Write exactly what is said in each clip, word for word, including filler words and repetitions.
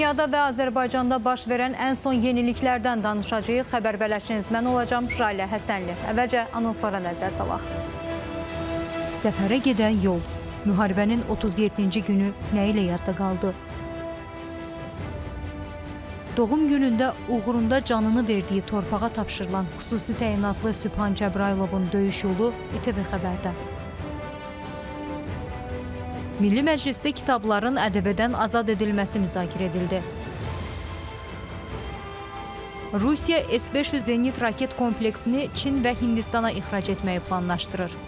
Dünyada və Azərbaycanda baş verən ən son yeniliklərdən danışacağıq. Xəbər bələdçiniz mən olacağım, Jalə Həsənli. Əvvəlcə anonslara nəzər salaq. Səfərə gedən yol. Müharibənin otuz yeddinci günü nə ilə yadda qaldı? Doğum günündə uğrunda canını verdiyi torpağa tapşırılan xüsusi təyinatlı Sübhan Cəbrayılovun döyüş yolu İTV Xəbərdə. Milli Məclisdə kitabların ədəbiyyatdan azad edilməsi müzakirə edildi. Rusiya S beş yüz Zenit raket kompleksini Çin və Hindistana ixrac etməyi planlaşdırır.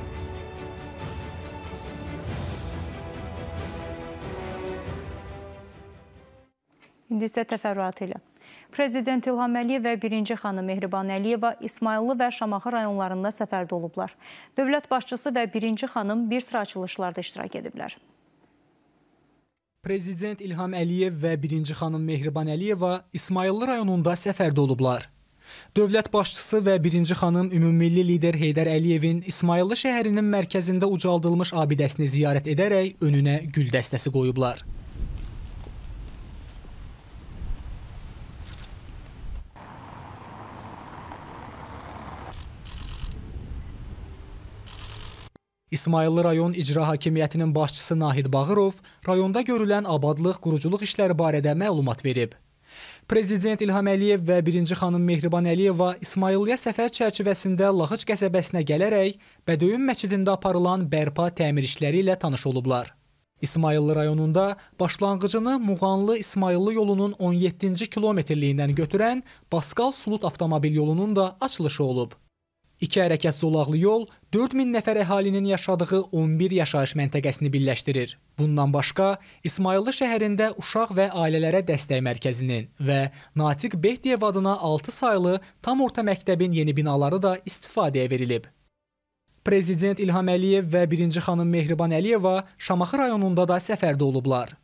İndi isə təfərrüatı ilə. Prezident İlham Əliyev və birinci xanım Mehriban Əliyeva İsmayıllı və Şamaxı rayonlarında səfərdə olublar. Dövlət başçısı və birinci xanım bir sıra açılışlarda iştirak ediblər. Prezident İlham Əliyev və birinci xanım Mehriban Əliyeva İsmayıllı rayonunda səfərdə olublar. Dövlət başçısı və birinci xanım ümummilli lider Heydər Əliyevin İsmayıllı şəhərinin mərkəzində ucaldılmış abidəsini ziyarət edərək önünə gül dəstəsi qoyublar. İsmayıllı rayon İcra Hakimiyyətinin başçısı Nahid Bağırov rayonda görülən abadlıq, quruculuq işləri barədə məlumat verib. Prezident İlham Əliyev və birinci xanım Mehriban Əliyeva İsmayıllıya səfər çərçivəsində Laxıc qəsəbəsinə gələrək Bədöyün məscidində aparılan bərpa təmir işləri ilə tanış olublar. İsmayıllı rayonunda başlanğıcını Muğanlı İsmayıllı yolunun on yeddinci kilometrliyindən götürən Baskal Sulut avtomobil yolunun da açılışı olub. İki hərəkət zolaqlı yol dörd min nəfər əhalinin yaşadığı on bir yaşayış məntəqəsini birləşdirir. Bundan başqa, İsmayıllı şəhərində uşaq və ailələrə dəstək mərkəzinin və Natiq Behdiyev adına altı saylı tam orta məktəbin yeni binaları da istifadəyə verilib. Prezident İlham Əliyev və birinci xanım Mehriban Əliyeva Şamaxı rayonunda da səfərdə olublar.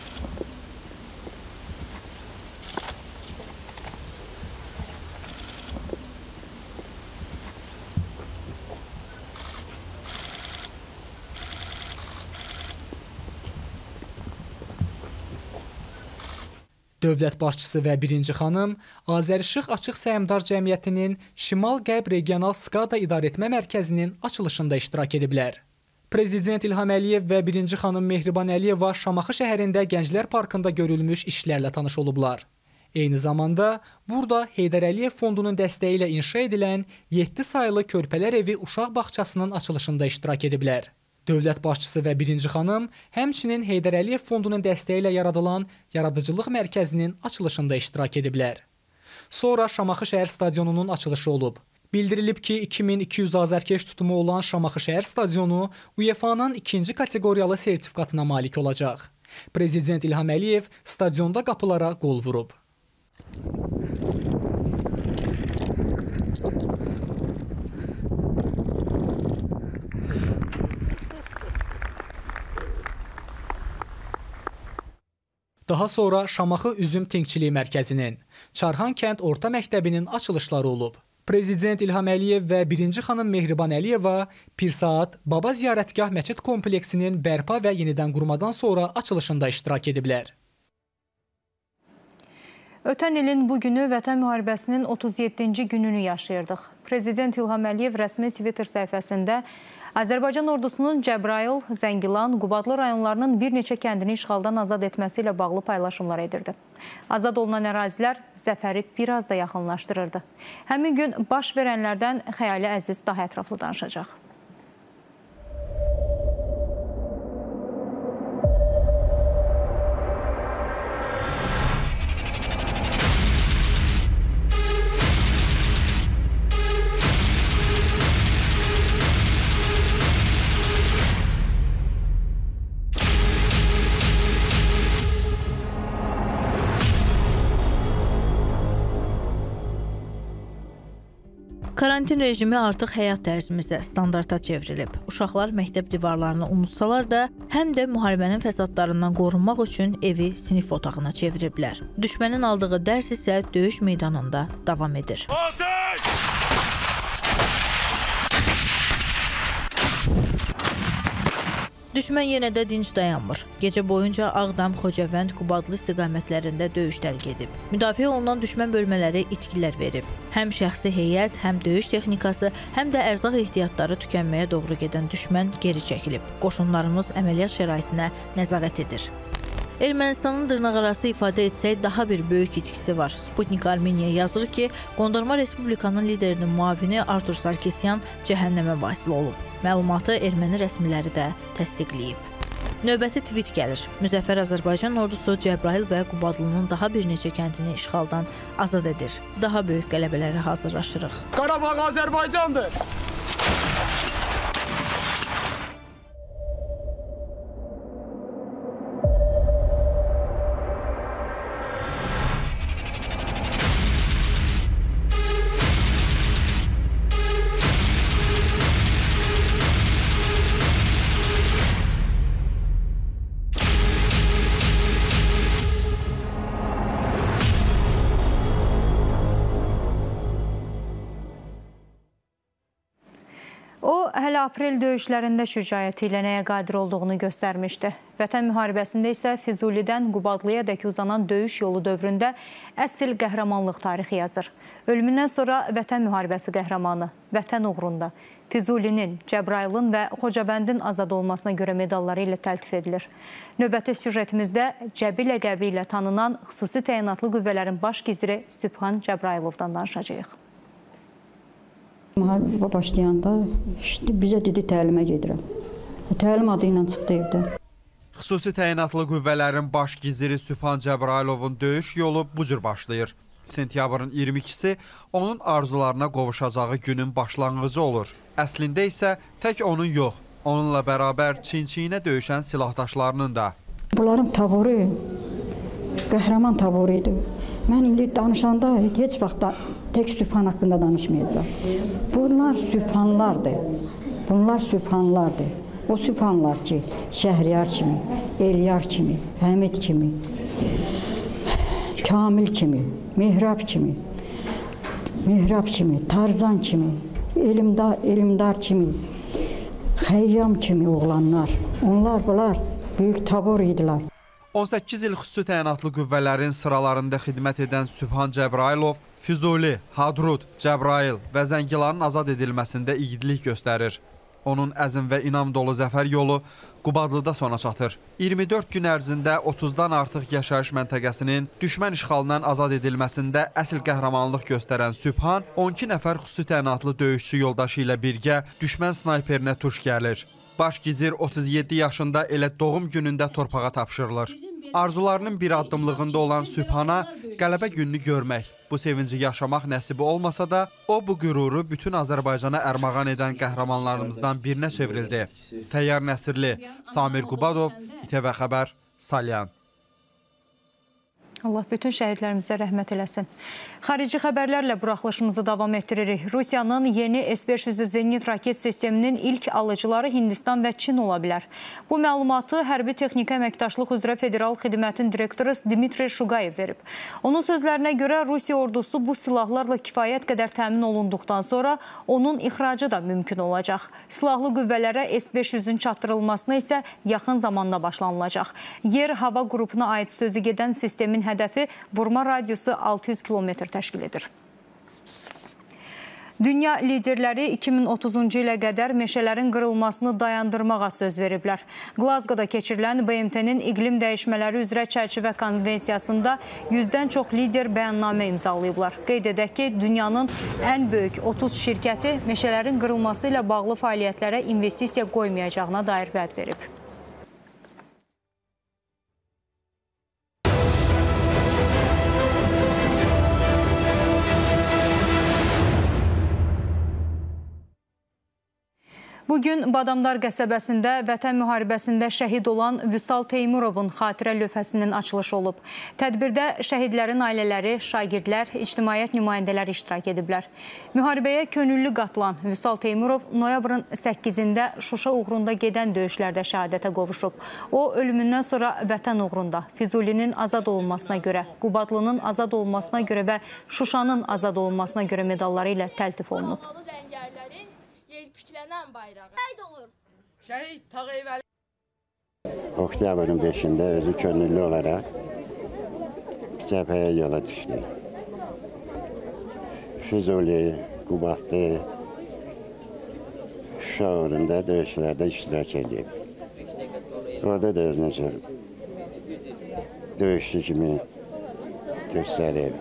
Dövlət başçısı və birinci xanım Azərişıq Açıq Səhmdar Cəmiyyətinin Şimal-Qərb Regional SKADA İdarəetmə Mərkəzinin açılışında iştirak ediblər. Prezident İlham Əliyev və birinci xanım Mehriban Əliyeva Şamaxı şəhərində Gənclər Parkında görülmüş işlərlə tanış olublar. Eyni zamanda burada Heydər Əliyev Fondunun dəstəyi ilə inşa edilən yeddi saylı Körpələr Evi uşaq bağçasının açılışında iştirak ediblər. Dövlət başçısı və birinci xanım həmçinin Heydər Əliyev Fondunun dəstəyi ilə yaradılan Yaradıcılıq Mərkəzinin açılışında iştirak ediblər. Sonra Şamaxı şəhər stadionunun açılışı olub. Bildirilib ki, iki min iki yüz azərkeş tutumu olan Şamaxı şəhər stadionu UEFA-nın ikinci kateqoriyalı sertifikatına malik olacaq. Prezident İlham Əliyev stadionda qapılara qol vurub. Daha sonra Şamaxı Üzüm Tinkçiliyi Mərkəzinin, Çarhan kənd orta məktəbinin açılışları olub. Prezident İlham Əliyev və birinci xanım Mehriban Əliyeva Pirsaat Baba Ziyarətgah Məçid kompleksinin bərpa və yenidən qurmadan sonra açılışında iştirak ediblər. Ötən ilin bugünü Vətən müharibəsinin otuz yeddinci gününü yaşayırdıq. Prezident İlham Əliyev rəsmi Twitter səhifəsində Azərbaycan ordusunun Cəbrayıl, Zəngilan, Qubadlı rayonlarının bir neçə kəndini işğaldan azad etməsi ilə bağlı paylaşımlar edirdi. Azad olunan ərazilər zəfəri biraz da yaxınlaşdırırdı. Həmin gün baş verənlərdən Xəyali Əziz daha ətraflı danışacaq. Karantin rejimi artıq həyat tərzimizə, standarta çevrilib. Uşaqlar məktəb divarlarını unutsalar da, həm də müharibənin fəsadlarından qorunmaq üçün evi sinif otağına çeviriblər. Düşmənin aldığı dərs isə döyüş meydanında davam edir. Ateş! Düşmən yenə də dinc dayanmır. Gecə boyunca Ağdam, Xocavənd, Qubadlı istiqamətlərində döyüşlər gedib. Müdafiə olunan düşmən bölmələri itkilər verib. Həm şəxsi heyət, həm döyüş texnikası, həm də ərzaq ehtiyatları tükənməyə doğru gedən düşmən geri çəkilib. Qoşunlarımız əməliyyat şəraitinə nəzarət edir. Ermənistanın dırnaqarası ifadə etsək, daha bir böyük itkisi var. Sputnik Armeniya yazır ki, Qondarma Respublikanın liderinin muavini Artur Sarkisyan cəhənnəmə vasil olub. Məlumatı erməni rəsmiləri də təsdiqləyib. Növbəti tweet gəlir. Müzəffər Azərbaycan ordusu Cəbrayıl və Qubadlının daha bir neçə kəndini işğaldan azad edir. Daha böyük qələbələrə hazırlaşırıq. Qarabağ Azərbaycandır! O, hələ aprel döyüşlərində şücaəti ilə nəyə qadir olduğunu göstərmişdi. Vətən müharibəsində isə Füzulidən Qubadlıya dək uzanan döyüş yolu dövründə əsl qəhrəmanlıq tarixi yazır. Ölümündən sonra Vətən müharibəsi qəhrəmanı, Vətən uğrunda Füzulinin, Cəbrayılın və Xocabəndin azad olmasına görə medalları ilə təltif edilir. Növbəti süjetimizdə Cəbi ləqəbi ilə tanınan xüsusi təyinatlı qüvvələrin baş giziri Sübhan Cəbrayılovdan danışacağıq. Müharibə başlayanda işte bizə dedi təlimə gedirəm. Təlim adı ilə çıxdı evdən. Xüsusi təyinatlı qüvvələrin baş giziri Sübhan Cəbrayılovun döyüş yolu bu cür başlayır. Sentyabrın iyirmi ikisi onun arzularına qovuşacağı günün başlanğıcı olur. Əslində isə tək onun yox, onunla bərabər çin-çiyinə döyüşən silahdaşlarının da. Bunların taboru qəhrəman taboru idi. Mən indi danışanda heç vaxt tək Sübhan haqqında danışmayacağım. Bunlar Sübhanlardır. Bunlar Sübhanlardır. O Sübhanlar ki, Şəhriyar kimi, Elyar kimi, Həmid kimi, Kamil kimi, Mehrab kimi, Mehrab kimi, Tarzan kimi, Elimdar, Elimdar kimi, Xəyyam kimi oğlanlar. Onlar bunlar böyük tabor idilər. on səkkiz il xüsusi təyinatlı qüvvələrin sıralarında xidmət edən Sübhan Cəbrayılov Füzuli, Hadrut, Cəbrayıl və Zəngilanın azad edilməsində igidlik göstərir. Onun əzm və inam dolu zəfər yolu Qubadlıda sona çatır. iyirmi dörd gün ərzində otuzdan artıq yaşayış məntəqəsinin düşmən işğalından azad edilməsində əsl qəhrəmanlıq göstərən Sübhan on iki nəfər xüsusi təyinatlı döyüşçü yoldaşı ilə birgə düşmən snayperinə tuş gəlir. Baş gizir otuz yeddi yaşında elə doğum günündə torpağa tapşırılır. Arzularının bir addımlığında olan Sübhana qələbə gününü görmək, bu sevinci yaşamaq nəsibi olmasa da, o bu qüruru bütün Azərbaycana ərmağan edən qəhrəmanlarımızdan birinə çevrildi. Təyyar Nəsirli, Samir Qubadov, İTV Xəbər, Salyan. Allah bütün şəhidlərimizə rəhmət eləsin. Xarici xəbərlərlə buraxılışımızı davam etdiririk. Rusiyanın yeni S beş yüz Zenit raket sisteminin ilk alıcıları Hindistan və Çin ola bilər. Bu məlumatı Hərbi Texniki Əməkdaşlıq üzrə Federal Xidmətin direktoru Dmitri Şuqayev verib. Onun sözlərinə görə Rusiya ordusu bu silahlarla kifayət qədər təmin olunduqdan sonra onun ixracı da mümkün olacaq. Silahlı qüvvələrə S beş yüzün çatdırılmasına isə yaxın zamanda başlanılacaq. Yer-hava qrupuna aid sözü gedən sistemin hədəfi vurma radiusu altı yüz kilometr təşkil edir. Dünya liderləri iki min otuzuncu ilə qədər meşələrin qırılmasını dayandırmağa söz veriblər. Glasgow-da keçirilən B M T-nin iqlim dəyişmələri üzrə çərçivə konvensiyasında yüzdən çox lider bəyannamə imzalayıblar. Qeyd edək ki, dünyanın ən böyük otuz şirkəti meşələrin qırılması ilə bağlı fəaliyyətlərə investisiya qoymayacağına dair vəd verib. Bugün Badamdar qəsəbəsində Vətən müharibəsində şəhid olan Vüsal Teymurovun xatirə lövhəsinin açılışı olub. Tədbirdə şəhidlərin ailələri, şagirdlər, ictimaiyyət nümayəndələri iştirak ediblər. Müharibəyə könüllü qatılan Vüsal Teymurov noyabrın səkkizində Şuşa uğrunda gedən döyüşlərdə şəhadətə qovuşub. O, ölümündən sonra Vətən uğrunda, Füzulinin azad olunmasına görə, Qubadlının azad olunmasına görə və Şuşanın azad olunmasına görə medalları ilə təltif olunub. Yelpiklənən bayrağı. Şəhid olur. Şəhid Tağıyevəli. oktyabrın beşində özü könüllü olaraq cəbhəyə yola düşdü. Füzuli, Qubadlı, Şuşa uğrunda döyüşlərdə iştirak edib. Orada da özünü döyüşçü kimi göstərib.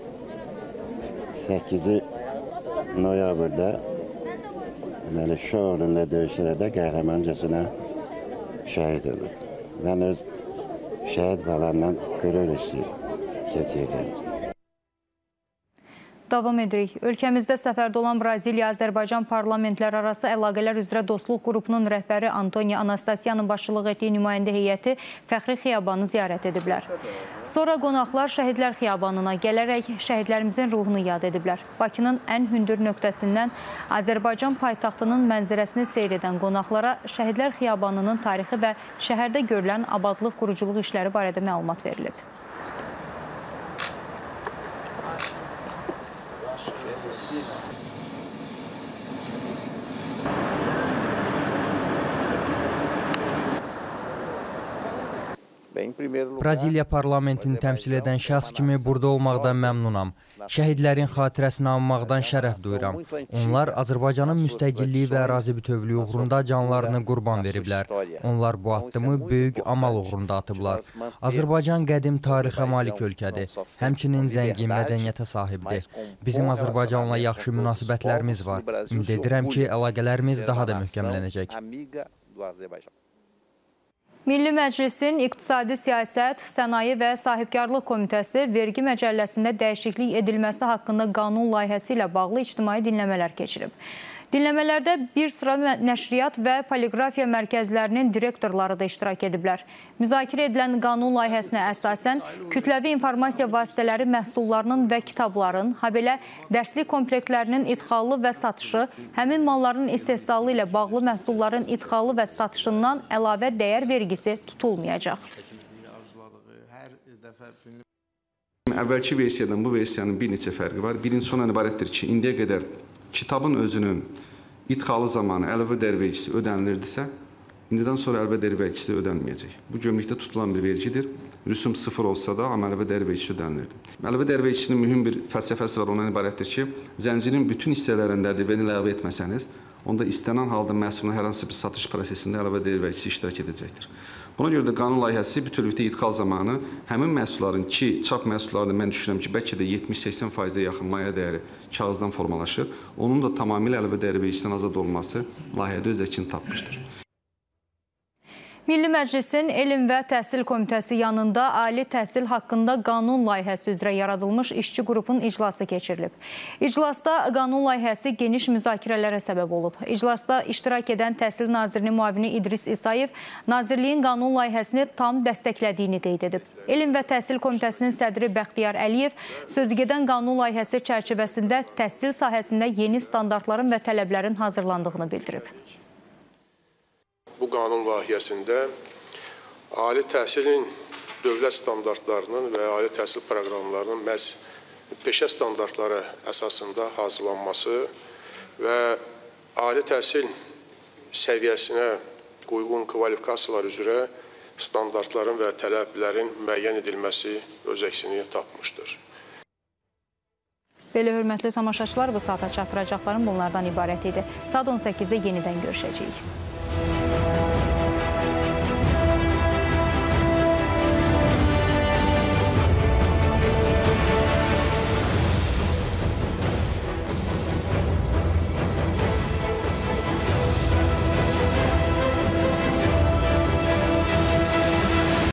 səkkizi noyabrda Şuşa uğrunda döyüşlərdə qəhrəmancasına şəhid olub. Mən öz şəhid balamla qürur hissi keçirdim. Davam edirik. Ölkəmizdə səfərdə olan Braziliya-Azərbaycan parlamentlər arası əlaqələr üzrə dostluq qrupunun rəhbəri Antoniya Anastasiyanın başçılıq etdiyi nümayəndə heyəti Fəxri Xiyabanı ziyarət ediblər. Sonra qonaqlar Şəhidlər Xiyabanına gələrək şəhidlərimizin ruhunu yad ediblər. Bakının ən hündür nöqtəsindən Azərbaycan paytaxtının mənzərəsini seyr edən qonaqlara Şəhidlər Xiyabanının tarixi və şəhərdə görülən abadlıq quruculuq işləri barədə məlumat verilib. Braziliya parlamentini təmsil edən şəxs kimi burada olmaqdan məmnunam. Şəhidlərin xatirəsini anmaqdan şərəf duyuram. Onlar Azərbaycanın müstəqilliyi və ərazi bütövlüyü uğrunda canlarını qurban veriblər. Onlar bu addımı böyük amal uğrunda atıblar. Azərbaycan qədim tarixə malik ölkədir. Həmçinin zəngin mədəniyyətə sahibdir. Bizim Azərbaycanla yaxşı münasibətlərimiz var. Ümid edirəm ki, əlaqələrimiz daha da möhkəmlənəcək. Milli Məclisin İqtisadi Siyasət, Sənaye və Sahibkarlıq Komitəsi vergi məcəlləsində dəyişiklik edilməsi haqqında qanun layihəsi ilə bağlı ictimai dinləmələr keçirib. Dinləmələrdə bir sıra nəşriyyat və poliqrafiya mərkəzlərinin direktorları da iştirak ediblər. Müzakirə edilən qanun layihəsinə əsasən kütləvi informasiya vasitələri məhsullarının və kitabların, habelə dərslik komplektlərinin idxalı və satışı, həmin malların istehsalı ilə bağlı məhsulların idxalı və satışından əlavə dəyər vergisi tutulmayacaq. Əvvəlki versiyadan bu versiyanın bir neçə fərqi var. Birincisi ondan ibarətdir ki, indiyə qədər kitabın özünün idxalı zamanı əlavə dəyər vergisi ödənilirdisə, indidən sonra əlavə dəyər vergisi ödənməyəcək. Bu gömrükdə tutulan bir vergidir. Rüsum sıfır olsa da, amma əlavə dəyər vergisi ödənilirdi. Əlavə dəyər vergisinin mühüm bir fəlsəfəsi var, ondan ibarətdir ki, zəncirin bütün hissələrində ədəbiyyatı əlavə etməsəniz, onda istənilən halda məhsulun hər hansı bir satış prosesində əlavə dəyər vergisi iştirak edəcəkdir. Buna görə də qanun layihəsi bütövlükdə idxal zamanı həmin məhsulların ki, çap məhsullarında mən düşünürəm ki, bəlkə də yetmiş səksən faizə yaxın maya dəyəri kağızdan formalaşır. Onun da tamamilə əlavə dəyər vergisindən azad olması layihədə öz əkini tapmışdır. Milli Məclisin Elm və Təhsil Komitəsi yanında ali təhsil haqqında qanun layihəsi üzrə yaradılmış işçi qrupun iclası keçirilib. İclasda qanun layihəsi geniş müzakirələrə səbəb olub. İclasda iştirak edən Təhsil Nazirinin müavini İdris İsayev Nazirliyin qanun layihəsini tam dəstəklədiyini qeyd edib. Elm və Təhsil Komitəsinin sədri Bəxtiyar Əliyev sözügedən qanun layihəsi çərçivəsində təhsil sahəsində yeni standartların və tələblərin hazırlandığını bildirib. Bu qanun layihəsində ali təhsilin dövlət standartlarının və ali təhsil proqramlarının məhz peşə standartları əsasında hazırlanması və ali təhsil səviyyəsinə uyğun kvalifikasiyalar üzrə standartların və tələblərin müəyyən edilməsi öz əksini tapmışdır. Belə hörmətli tamaşaçılar, bu saata çatdıracaqlarım bunlardan ibarət idi. Saat on səkkizdə yenidən görüşəcəyik.